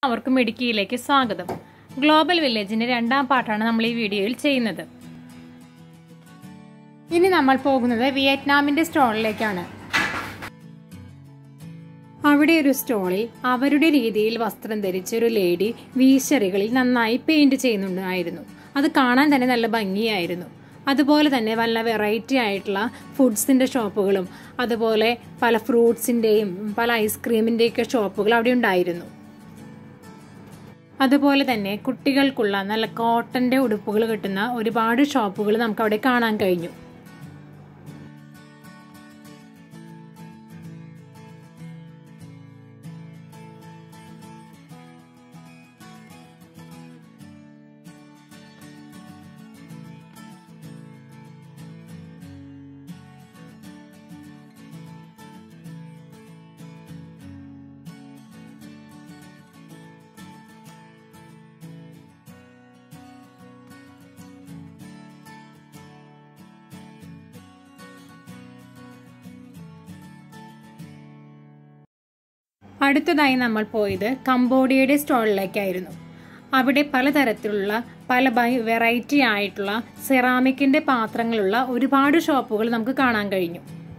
എല്ലാവർക്കും മിടുക്കിയിലേക്ക് സ്വാഗതം. ഗ്ലോബൽ വില്ലേജിന്റെ രണ്ടാം പാർട്ടാണ് നമ്മൾ ഈ വീഡിയോയിൽ ചെയ്യുന്നത്. ഇനി നമ്മൾ പോകുന്നത് വിയറ്റ്നാമിന്റെ സ്റ്റോളിലേക്കാണ്. അവിടെ ഒരു സ്റ്റോളിൽ അവരുടെ രീതിയിൽ വസ്ത്രം ധരിച്ച ഒരു ലേഡി വീശറികളിൽ നന്നായി പെയിന്റ് ചെയ്യുന്നുണ്ടായിരുന്നു. അത് കാണാൻ തന്നെ നല്ല ഭംഗിയായിരുന്നു. അതുപോലെ തന്നെ വല്ല വെറൈറ്റി ആയിട്ടുള്ള ഫുഡ്സിന്റെ ഷോപ്പുകളും അതുപോലെ പല ഫ്രൂട്ട്സിന്റെയും പല ഐസ്ക്രീമിന്റെയൊക്കെ ഷോപ്പുകൾ അവിടെ ഉണ്ടായിരുന്നു. അതുപോലെ തന്നെ കുട്ടികൾക്കുള്ള നല്ല കോട്ടന്റെ ഉടുപ്പുകൾ കിട്ടുന്ന ഒരുപാട് ഷോപ്പുകൾ നമുക്ക് അവിടെ കാണാൻ കഴിഞ്ഞു. അടുത്തതായി നമ്മൾ പോയത് കംബോഡിയയുടെ സ്റ്റോളിലേക്കായിരുന്നു. അവിടെ പലതരത്തിലുള്ള പല വെറൈറ്റി ആയിട്ടുള്ള സെറാമിക്കിന്റെ പാത്രങ്ങളുള്ള ഒരുപാട് ഷോപ്പുകൾ നമുക്ക് കാണാൻ കഴിഞ്ഞു.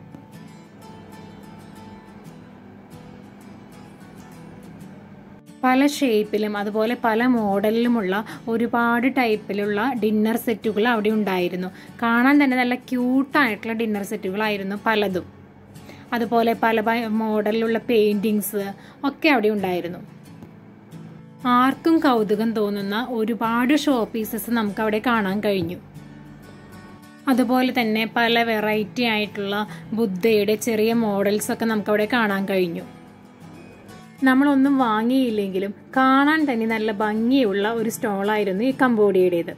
പല ഷേപ്പിലും അതുപോലെ പല മോഡലിലുമുള്ള ഒരുപാട് ടൈപ്പിലുള്ള ഡിന്നർ സെറ്റുകൾ അവിടെ ഉണ്ടായിരുന്നു. കാണാൻ തന്നെ നല്ല ക്യൂട്ടായിട്ടുള്ള ഡിന്നർ സെറ്റുകളായിരുന്നു പലതും. അതുപോലെ പല മോഡലിലുള്ള പെയിന്റിങ്സ് ഒക്കെ അവിടെ ഉണ്ടായിരുന്നു. ആർക്കും കൗതുകം തോന്നുന്ന ഒരുപാട് ഷോ പീസസ് നമുക്ക് അവിടെ കാണാൻ കഴിഞ്ഞു. അതുപോലെ തന്നെ പല വെറൈറ്റി ആയിട്ടുള്ള ബുദ്ധയുടെ ചെറിയ മോഡൽസ് ഒക്കെ നമുക്ക് അവിടെ കാണാൻ കഴിഞ്ഞു. നമ്മളൊന്നും വാങ്ങിയില്ലെങ്കിലും കാണാൻ തന്നെ നല്ല ഭംഗിയുള്ള ഒരു സ്റ്റോളായിരുന്നു ഈ കംബോഡിയയുടേത്.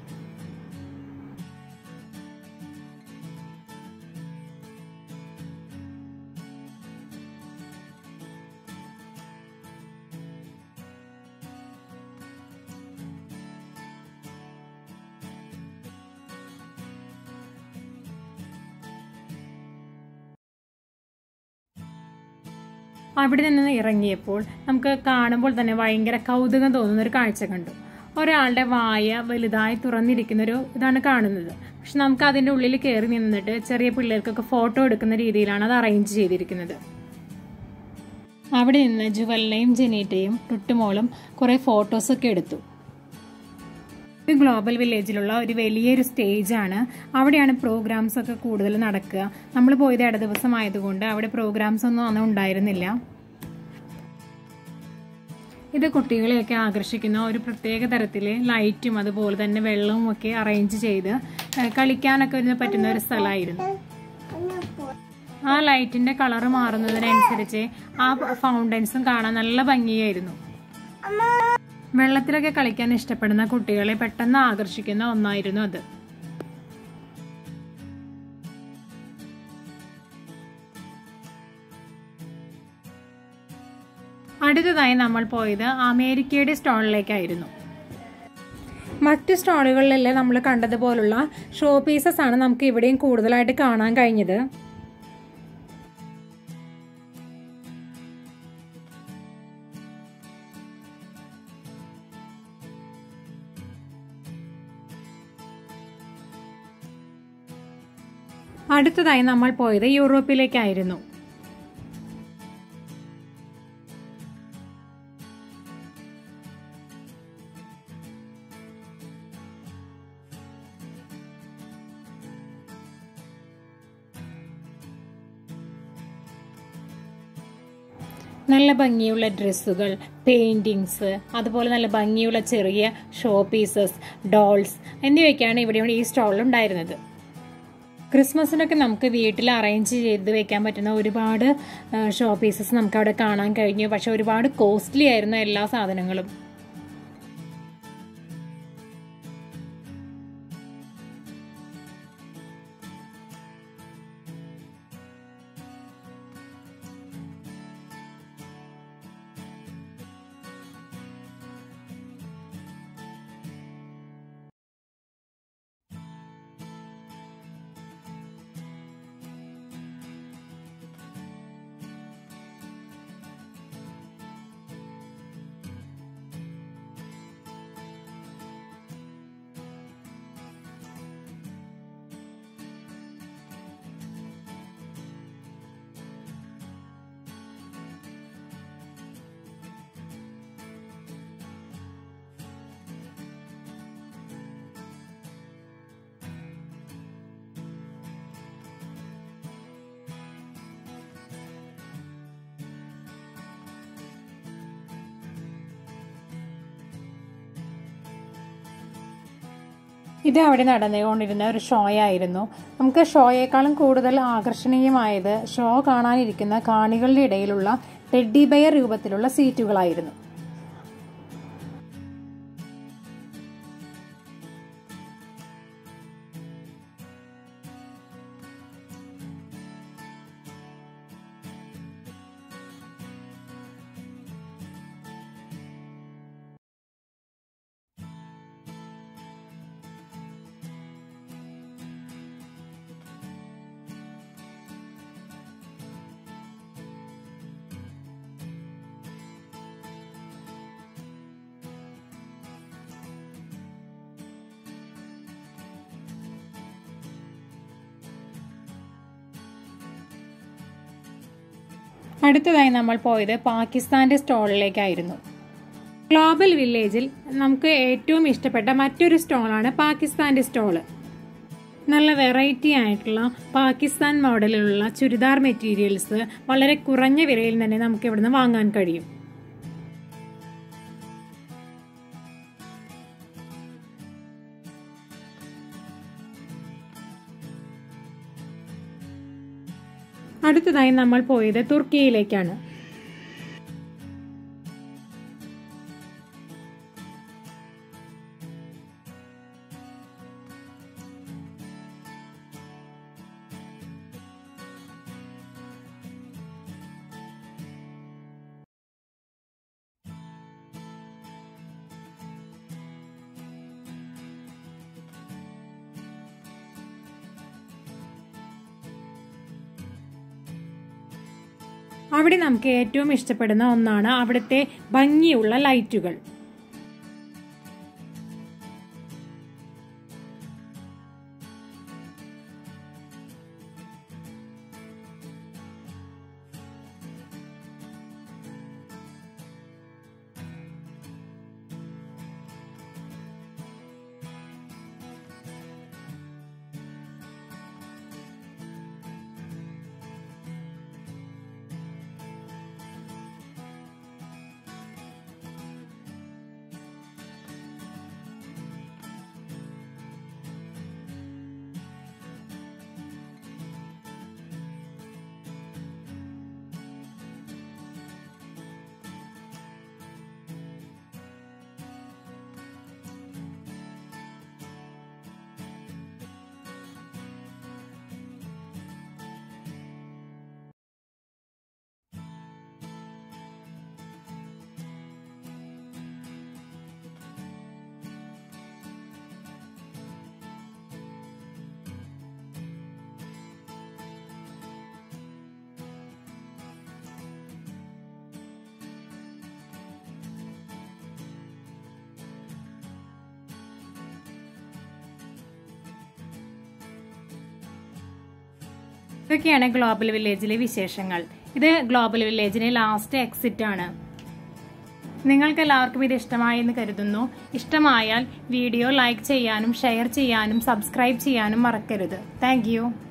അവിടെ നിന്ന് ഇറങ്ങിയപ്പോൾ നമുക്ക് കാണുമ്പോൾ തന്നെ ഭയങ്കര കൗതുകം തോന്നുന്ന ഒരു കാഴ്ച കണ്ടു. ഒരാളുടെ വായ വലുതായി തുറന്നിരിക്കുന്ന ഒരു ഇതാണ് കാണുന്നത്. പക്ഷെ നമുക്ക് അതിന്റെ ഉള്ളിൽ കയറി നിന്നിട്ട് ചെറിയ പിള്ളേർക്കൊക്കെ ഫോട്ടോ എടുക്കുന്ന രീതിയിലാണ് അത് അറേഞ്ച് ചെയ്തിരിക്കുന്നത്. അവിടെ നിന്ന് ജുവലിനെയും ജെനീറ്റയും ടുട്ടുമോളും കുറെ ഫോട്ടോസൊക്കെ എടുത്തു. ഇത് ഗ്ലോബൽ വില്ലേജിലുള്ള ഒരു വലിയൊരു സ്റ്റേജാണ്. അവിടെയാണ് പ്രോഗ്രാംസ് ഒക്കെ കൂടുതൽ നടക്കുക. നമ്മൾ പോയത് ഇട ദിവസം ആയതുകൊണ്ട് അവിടെ പ്രോഗ്രാംസ് ഒന്നും അന്ന് ഉണ്ടായിരുന്നില്ല. ഇത് കുട്ടികളെയൊക്കെ ആകർഷിക്കുന്ന ഒരു പ്രത്യേക തരത്തിലെ ലൈറ്റും അതുപോലെ തന്നെ വെള്ളവും ഒക്കെ അറേഞ്ച് ചെയ്ത് കളിക്കാനൊക്കെ പറ്റുന്ന ഒരു സ്ഥലമായിരുന്നു. ആ ലൈറ്റിന്റെ കളറ് മാറുന്നതിനനുസരിച്ച് ആ ഫൗണ്ടൻസും കാണാൻ നല്ല ഭംഗിയായിരുന്നു. വെള്ളത്തിലൊക്കെ കളിക്കാൻ ഇഷ്ടപ്പെടുന്ന കുട്ടികളെ പെട്ടെന്ന് ആകർഷിക്കുന്ന ഒന്നായിരുന്നു അത്. അടുത്തതായി നമ്മൾ പോയത് അമേരിക്കയുടെ സ്റ്റോളിലേക്കായിരുന്നു. മറ്റ് സ്റ്റോളുകളിലെല്ലാം നമ്മൾ കണ്ടതുപോലുള്ള ഷോ പീസസ് ആണ് നമുക്ക് ഇവിടെയും കൂടുതലായിട്ട് കാണാൻ കഴിഞ്ഞത്. അടുത്തതായി നമ്മൾ പോയത് യൂറോപ്പിലേക്കായിരുന്നു. നല്ല ഭംഗിയുള്ള ഡ്രസ്സുകൾ, പെയിന്റിങ്സ്, അതുപോലെ നല്ല ഭംഗിയുള്ള ചെറിയ ഷോ പീസസ്, ഡോൾസ് എന്നിവയൊക്കെയാണ് ഇവിടെ ഈ സ്റ്റോളിൽ ഉണ്ടായിരുന്നത്. ക്രിസ്മസിനൊക്കെ നമുക്ക് വീട്ടിൽ അറേഞ്ച് ചെയ്ത് വെക്കാൻ പറ്റുന്ന ഒരുപാട് ഷോ പീസസ് നമുക്ക് അവിടെ കാണാൻ കഴിഞ്ഞു. പക്ഷെ ഒരുപാട് കോസ്റ്റ്ലി ആയിരുന്നു എല്ലാ സാധനങ്ങളും. ഇത് അവിടെ നടന്നുകൊണ്ടിരുന്ന ഒരു ഷോ ആയിരുന്നു. നമുക്ക് ഷോയേക്കാളും കൂടുതൽ ആകർഷണീയമായത് ഷോ കാണാനിരിക്കുന്ന കാണികളുടെ ഇടയിലുള്ള ടെഡ്ഡി ബെയർ രൂപത്തിലുള്ള സീറ്റുകളായിരുന്നു. അടുത്തതായി നമ്മൾ പോയത് പാകിസ്ഥാന്റെ സ്റ്റോളിലേക്കായിരുന്നു. ഗ്ലോബൽ വില്ലേജിൽ നമുക്ക് ഏറ്റവും ഇഷ്ടപ്പെട്ട മറ്റൊരു സ്റ്റോളാണ് പാകിസ്ഥാന്റെ സ്റ്റോള്. നല്ല വെറൈറ്റി ആയിട്ടുള്ള പാകിസ്ഥാൻ മോഡലിലുള്ള ചുരിദാർ മെറ്റീരിയൽസ് വളരെ കുറഞ്ഞ വിലയിൽ തന്നെ നമുക്ക് ഇവിടുന്ന് വാങ്ങാൻ കഴിയും. അടുത്തതായി നമ്മൾ പോയത് തുർക്കിയിലേക്കാണ്. അവിടെ നമുക്ക് ഏറ്റവും ഇഷ്ടപ്പെടുന്ന ഒന്നാണ് അവിടുത്തെ ഭംഗിയുള്ള ലൈറ്റുകൾ. ഇതൊക്കെയാണ് ഗ്ലോബൽ വില്ലേജിലെ വിശേഷങ്ങൾ. ഇത് ഗ്ലോബൽ വില്ലേജിന്റെ ലാസ്റ്റ് എക്സിറ്റ് ആണ്. നിങ്ങൾക്ക് എല്ലാവർക്കും ഇത് ഇഷ്ടമായി എന്ന് കരുതുന്നു. ഇഷ്ടമായാൽ വീഡിയോ ലൈക്ക് ചെയ്യാനും ഷെയർ ചെയ്യാനും സബ്സ്ക്രൈബ് ചെയ്യാനും മറക്കരുത്. Thank U.